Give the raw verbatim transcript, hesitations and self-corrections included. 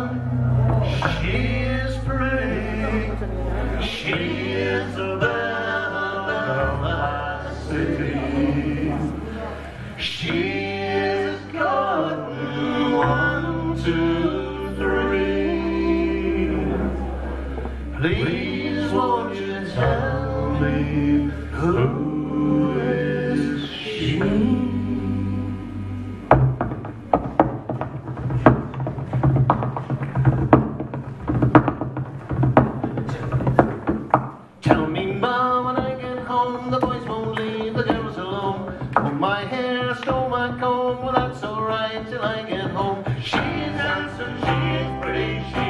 She is pretty. She is the belle of my city. She is good. One, two, three. Please won't you tell me who is she? Tell me, Mom, when I get home, the boys won't leave the girls alone. Pull my hair, stole my comb, well that's alright till I get home. She's handsome, she is pretty, she